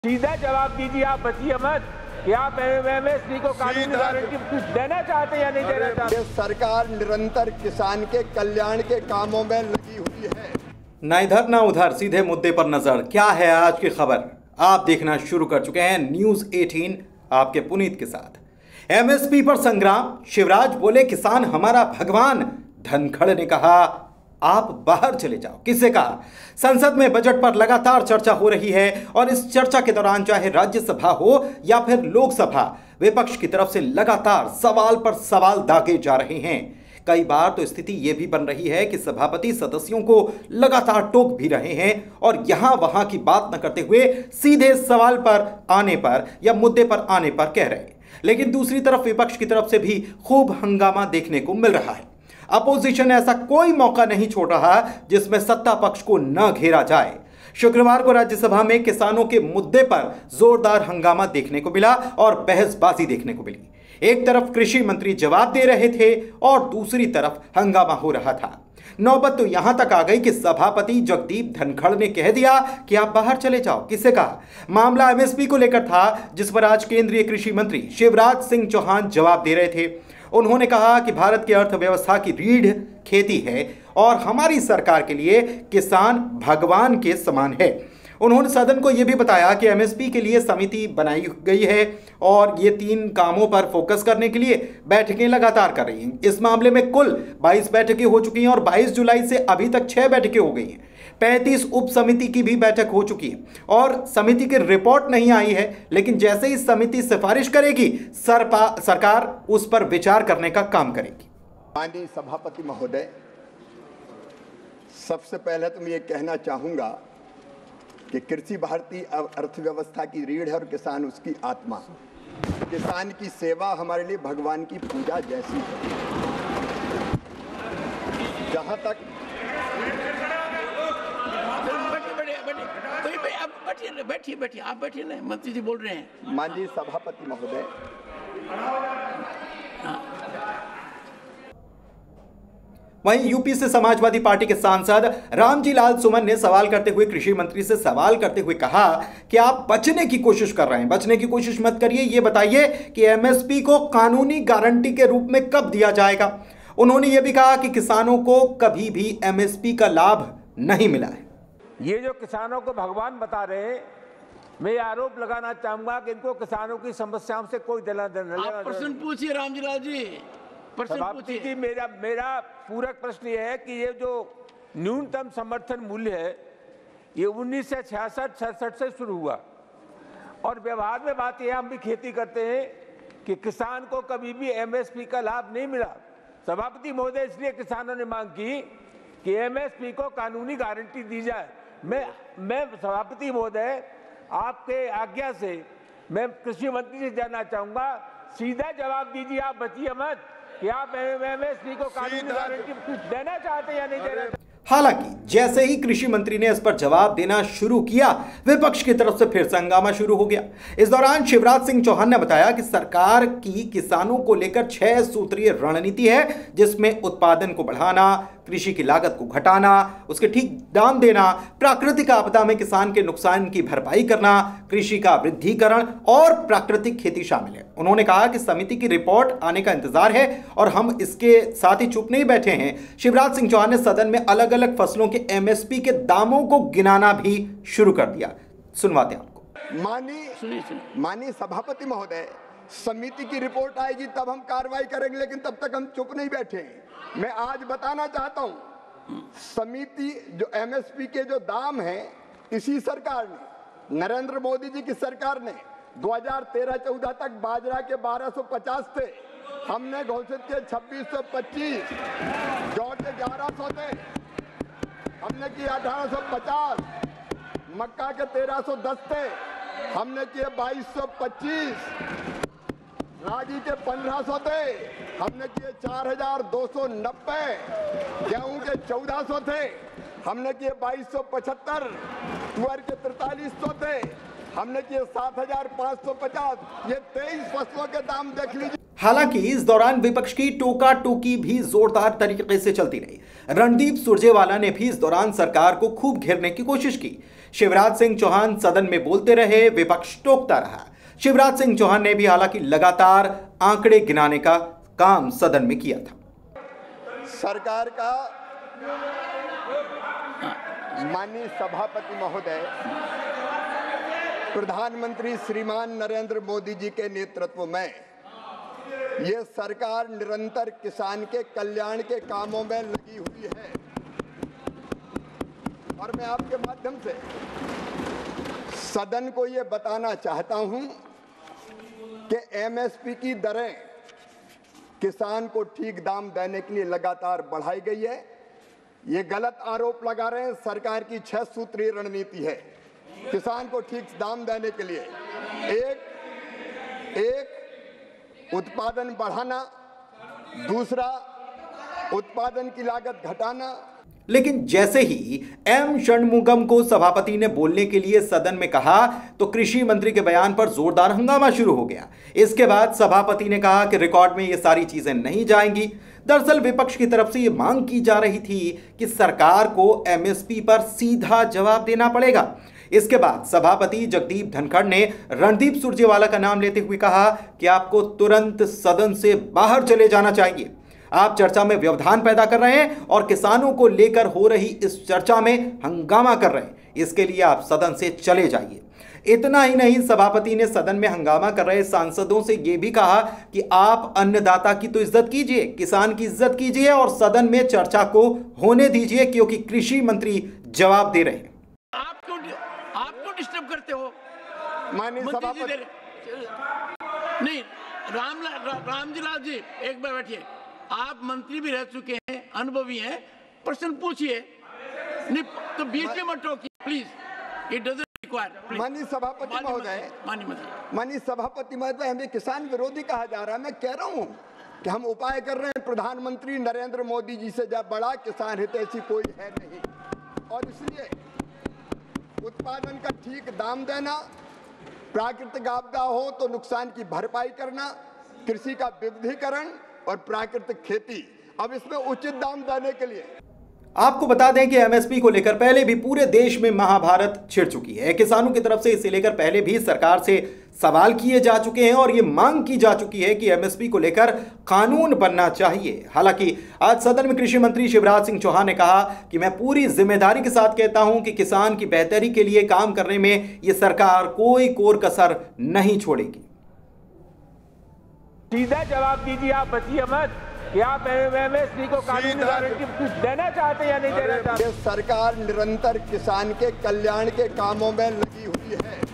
सीधा जवाब दीजिए, आप बचिए मत कि आप एमएसपी को कानूनी गारंटी देना चाहते या नहीं देना चाहते। सरकार निरंतर किसान के कल्याण के कामों में लगी हुई है। ना इधर ना उधर, सीधे मुद्दे पर नजर। क्या है आज की खबर, आप देखना शुरू कर चुके हैं न्यूज 18 आपके पुनीत के साथ। एमएसपी पर संग्राम, शिवराज बोले किसान हमारा भगवान, धनखड़ ने कहा आप बाहर चले जाओ। किससे कहा? संसद में बजट पर लगातार चर्चा हो रही है और इस चर्चा के दौरान चाहे राज्यसभा हो या फिर लोकसभा, विपक्ष की तरफ से लगातार सवाल पर सवाल दागे जा रहे हैं। कई बार तो स्थिति यह भी बन रही है कि सभापति सदस्यों को लगातार टोक भी रहे हैं और यहां वहां की बात न करते हुए सीधे सवाल पर आने पर या मुद्दे पर आने पर कह रहे हैं। लेकिन दूसरी तरफ विपक्ष की तरफ से भी खूब हंगामा देखने को मिल रहा है। अपोजिशन ऐसा कोई मौका नहीं छोड़ रहा जिसमें सत्ता पक्ष को न घेरा जाए। शुक्रवार को राज्यसभा में किसानों के मुद्दे पर जोरदार हंगामा देखने को मिला और बहसबाजी देखने को मिली। एक तरफ कृषि मंत्री जवाब दे रहे थे और दूसरी तरफ हंगामा हो रहा था। नौबत तो यहां तक आ गई कि सभापति जगदीप धनखड़ ने कह दिया कि आप बाहर चले जाओ। किससे कहा? मामला एमएसपी को लेकर था, जिस पर आज केंद्रीय कृषि मंत्री शिवराज सिंह चौहान जवाब दे रहे थे। उन्होंने कहा कि भारत की अर्थव्यवस्था की रीढ़ खेती है और हमारी सरकार के लिए किसान भगवान के समान है। उन्होंने सदन को यह भी बताया कि एमएसपी के लिए समिति बनाई गई है और ये 3 कामों पर फोकस करने के लिए बैठकें लगातार कर रही हैं। इस मामले में कुल 22 बैठकें हो चुकी हैं और 22 जुलाई से अभी तक 6 बैठकें हो गई हैं। 35 उप समिति की भी बैठक हो चुकी है और समिति की रिपोर्ट नहीं आई है, लेकिन जैसे ही समिति सिफारिश करेगी सरकार उस पर विचार करने का काम करेगी। माननीय सभापति महोदय, सबसे पहले तो मैं ये कहना चाहूंगा कि कृषि भारतीय अर्थव्यवस्था की रीढ़ है और किसान उसकी आत्मा। किसान की सेवा हमारे लिए भगवान की पूजा जैसी है। जहां तक बैठिए आप बैठिए ना, मंत्री जी बोल रहे हैं। माननीय सभापति महोदय, वहीं यूपी से समाजवादी पार्टी के सांसद रामजी लाल सुमन ने सवाल करते हुए कृषि मंत्री से सवाल करते हुए कहा कि आप बचने की कोशिश कर रहे हैं। बचने की कोशिश मत करिए, ये बताइए कि एमएसपी को कानूनी गारंटी के रूप में कब दिया जाएगा। उन्होंने ये भी कहा कि किसानों को कभी भी एमएसपी का लाभ नहीं मिला है। ये जो किसानों को भगवान बता रहे हैं, मैं आरोप लगाना चाहूंगा कि इनको किसानों की समस्याओं से कोई देना देना। आप प्रश्न पूछिए रामजी लाल जी, सभापति जी, मेरा पूरक प्रश्न ये है कि ये जो न्यूनतम समर्थन मूल्य है ये 1966-67 से शुरू हुआ और व्यवहार में बात यह, हम भी खेती करते हैं कि किसान को कभी भी एमएसपी का लाभ नहीं मिला। सभापति महोदय, इसलिए किसानों ने मांग की कि एमएसपी को कानूनी गारंटी दी जाए। मैं सभापति महोदय, आपके आज्ञा से मैं कृषि मंत्री से जानना चाहूंगा, सीधा जवाब दीजिए, आप बचिए मत कि आप एमएसपी को कानूनी गारंटी देना चाहते या नहीं देना। हालांकि जैसे ही कृषि मंत्री ने इस पर जवाब देना शुरू किया, विपक्ष की तरफ से फिर से हंगामा शुरू हो गया। इस दौरान शिवराज सिंह चौहान ने बताया कि सरकार की किसानों को लेकर 6 सूत्रीय रणनीति है, जिसमें उत्पादन को बढ़ाना, कृषि की लागत को घटाना, उसके ठीक दाम देना, प्राकृतिक आपदा में किसान के नुकसान की भरपाई करना, कृषि का वृद्धिकरण और प्राकृतिक खेती शामिल है। उन्होंने कहा कि समिति की रिपोर्ट आने का इंतजार है और हम इसके साथ ही चुप नहीं बैठे हैं। शिवराज सिंह चौहान ने सदन में अलग अलग फसलों के एमएसपी के दामों को गिनाना भी शुरू कर दिया। सुनवाते हैं आपको। माननीय सभापति महोदय, समिति की रिपोर्ट आएगी तब हम कार्रवाई करेंगे, लेकिन तब तक हम चुप नहीं बैठे। मैं आज बताना चाहता हूं, समिति जो एमएसपी के जो दाम हैं, इसी सरकार ने, नरेंद्र मोदी जी की सरकार ने 2013-14 तक बाजरा के 1250 थे, हमने घोषित किए 2625, जौ के 1100 थे, हमने किए 1850, मक्का के 1310 थे, हमने किए 2225, रागी के 1500 थे, हमने किए 4290, गेहूं के 1400 थे, हमने किए 2275, तुअर के 4300 थे, हमने किए 7550। ये 23 फसलों के दाम देख लीजिए। हालांकि इस दौरान विपक्ष की टोका टोकी भी जोरदार तरीके से चलती रही। रणदीप सुरजेवाला ने भी इस दौरान सरकार को खूब घेरने की कोशिश की। शिवराज सिंह चौहान सदन में बोलते रहे, विपक्ष टोकता रहा। शिवराज सिंह चौहान ने भी हालांकि लगातार आंकड़े गिनाने का काम सदन में किया था। सरकार का माननीय सभापति महोदय प्रधानमंत्री श्रीमान नरेंद्र मोदी जी के नेतृत्व में ये सरकार निरंतर किसान के कल्याण के कामों में लगी हुई है। और मैं आपके माध्यम से सदन को ये बताना चाहता हूं कि एमएसपी की दरें किसान को ठीक दाम देने के लिए लगातार बढ़ाई गई है। ये गलत आरोप लगा रहे हैं। सरकार की 6 सूत्रीय रणनीति है किसान को ठीक दाम देने के लिए। एक उत्पादन बढ़ाना, दूसरा उत्पादन की लागत घटाना। लेकिन जैसे ही एम षणमुगम को सभापति ने बोलने के लिए सदन में कहा तो कृषि मंत्री के बयान पर जोरदार हंगामा शुरू हो गया। इसके बाद सभापति ने कहा कि रिकॉर्ड में ये सारी चीजें नहीं जाएंगी। दरअसल विपक्ष की तरफ से ये मांग की जा रही थी कि सरकार को एमएसपी पर सीधा जवाब देना पड़ेगा। इसके बाद सभापति जगदीप धनखड़ ने रणदीप सुरजेवाला का नाम लेते हुए कहा कि आपको तुरंत सदन से बाहर चले जाना चाहिए। आप चर्चा में व्यवधान पैदा कर रहे हैं और किसानों को लेकर हो रही इस चर्चा में हंगामा कर रहे हैं। इसके लिए आप सदन से चले जाइए। इतना ही नहीं, सभापति ने सदन में हंगामा कर रहे सांसदों से यह भी कहा कि आप अन्नदाता की तो इज्जत कीजिए, किसान की इज्जत कीजिए और सदन में चर्चा को होने दीजिए, क्योंकि कृषि मंत्री जवाब दे रहे हैं। आप डिस्टर्ब करते हो माननीय सभापति। नहीं, रामजी लाल जी एक बार बैठिए। आप मंत्री भी रह चुके हैं, अनुभवी हैं, प्रश्न पूछिए। नहीं तो बीच में मत टोकिए प्लीज। It doesn't require. माननीय सभापति महोदय, माननीय सभापति महोदय, हमें किसान विरोधी कहा जा रहा है। मैं कह रहा हूं कि हम उपाय कर रहे हैं। प्रधानमंत्री नरेंद्र मोदी जी से जब बड़ा किसान हितैषी कोई है नहीं, और इसलिए उत्पादन का ठीक दाम देना, प्राकृतिक आपदा हो तो नुकसान की भरपाई करना, कृषि का विविधीकरण और प्राकृतिक खेती, अब इसमें उचित दाम देने के लिए। आपको बता दें कि एमएसपी को लेकर पहले भी पूरे देश में महाभारत छिड़ चुकी है। किसानों की तरफ से इसे लेकर पहले भी सरकार से सवाल किए जा चुके हैं और ये मांग की जा चुकी है कि एमएसपी को लेकर कानून बनना चाहिए। हालांकि आज सदन में कृषि मंत्री शिवराज सिंह चौहान ने कहा कि मैं पूरी जिम्मेदारी के साथ कहता हूं कि किसान की बेहतरी के लिए काम करने में ये सरकार कोई कोर कसर नहीं छोड़ेगी। सीधा जवाब दीजिए, आप बचिए मत कि आप एमएसपी को कानूनी गारंटी कुछ देना चाहते हैं या नहीं देना चाहते। सरकार निरंतर किसान के कल्याण के कामों में लगी हुई है।